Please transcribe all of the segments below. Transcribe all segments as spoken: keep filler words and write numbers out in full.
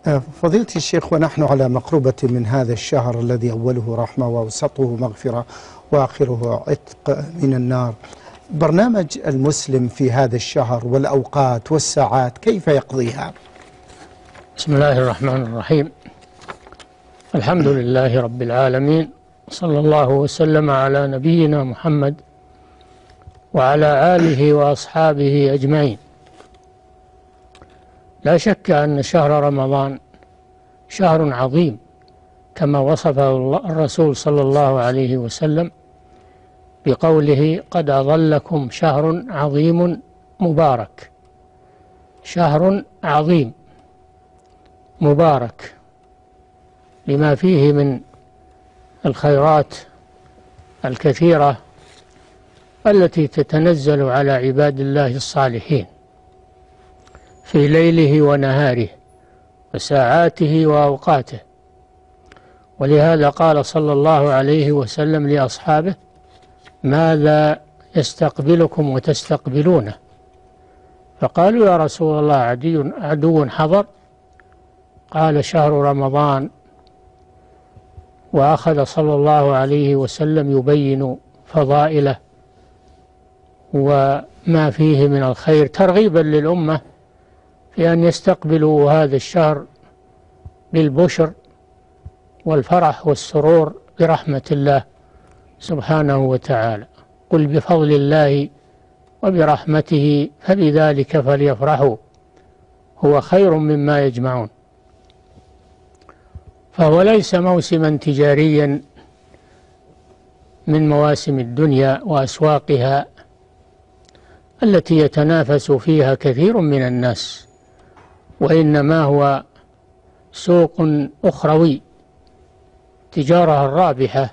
فضيلة الشيخ، ونحن على مقربة من هذا الشهر الذي أوله رحمة ووسطه مغفرة وآخره عتق من النار، برنامج المسلم في هذا الشهر والأوقات والساعات كيف يقضيها؟ بسم الله الرحمن الرحيم. الحمد لله رب العالمين، صلى الله وسلم على نبينا محمد وعلى آله وأصحابه أجمعين. لا شك أن شهر رمضان شهر عظيم كما وصفه الرسول صلى الله عليه وسلم بقوله: قد أظلكم شهر عظيم مبارك. شهر عظيم مبارك لما فيه من الخيرات الكثيرة التي تتنزل على عباد الله الصالحين في ليله ونهاره وساعاته وأوقاته. ولهذا قال صلى الله عليه وسلم لأصحابه: ماذا يستقبلكم وتستقبلونه؟ فقالوا: يا رسول الله عدي عدو حضر. قال: شهر رمضان. وأخذ صلى الله عليه وسلم يبين فضائله وما فيه من الخير ترغيبا للأمة في أن يستقبلوا هذا الشهر بالبشر والفرح والسرور برحمة الله سبحانه وتعالى. قل بفضل الله وبرحمته فبذلك فليفرحوا هو خير مما يجمعون. فهو ليس موسما تجاريا من مواسم الدنيا وأسواقها التي يتنافس فيها كثير من الناس، وإنما هو سوق أخروي، تجارة الرابحة،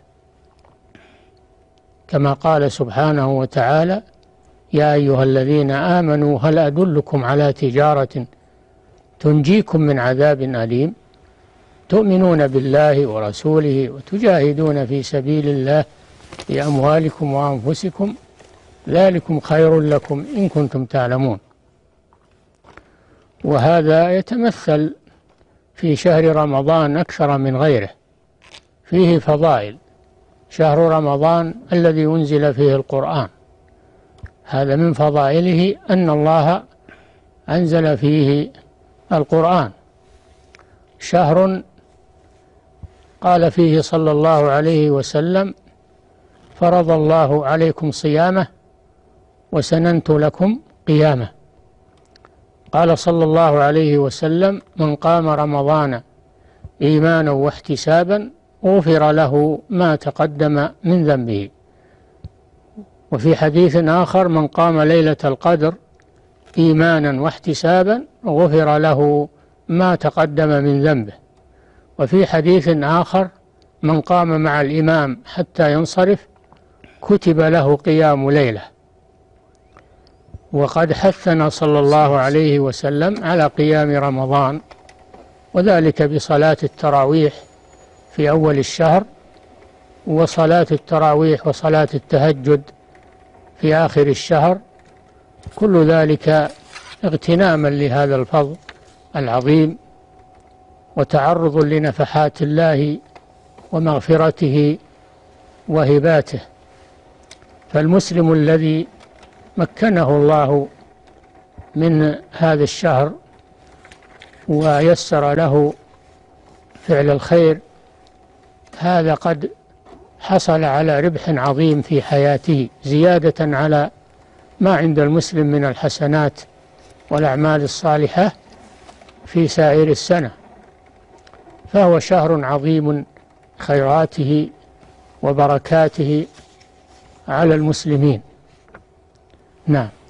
كما قال سبحانه وتعالى: يا أيها الذين آمنوا هل أدلكم على تجارة تنجيكم من عذاب أليم تؤمنون بالله ورسوله وتجاهدون في سبيل الله بأموالكم وأنفسكم ذلكم خير لكم إن كنتم تعلمون. وهذا يتمثل في شهر رمضان أكثر من غيره، فيه فضائل. شهر رمضان الذي أنزل فيه القرآن، هذا من فضائله أن الله أنزل فيه القرآن. شهر قال فيه صلى الله عليه وسلم: فرض الله عليكم صيامه وسننت لكم قيامه. قال صلى الله عليه وسلم: من قام رمضان إيمانا واحتسابا غفر له ما تقدم من ذنبه. وفي حديث آخر: من قام ليلة القدر إيمانا واحتسابا غفر له ما تقدم من ذنبه. وفي حديث آخر: من قام مع الإمام حتى ينصرف كتب له قيام ليلة. وقد حثنا صلى الله عليه وسلم على قيام رمضان، وذلك بصلاة التراويح في أول الشهر، وصلاة التراويح وصلاة التهجد في آخر الشهر، كل ذلك اغتناما لهذا الفضل العظيم وتعرض لنفحات الله ومغفرته وهباته. فالمسلم الذي مكنه الله من هذا الشهر ويسر له فعل الخير، هذا قد حصل على ربح عظيم في حياته، زيادة على ما عند المسلم من الحسنات والأعمال الصالحة في سائر السنة. فهو شهر عظيم خيراته وبركاته على المسلمين. نعم.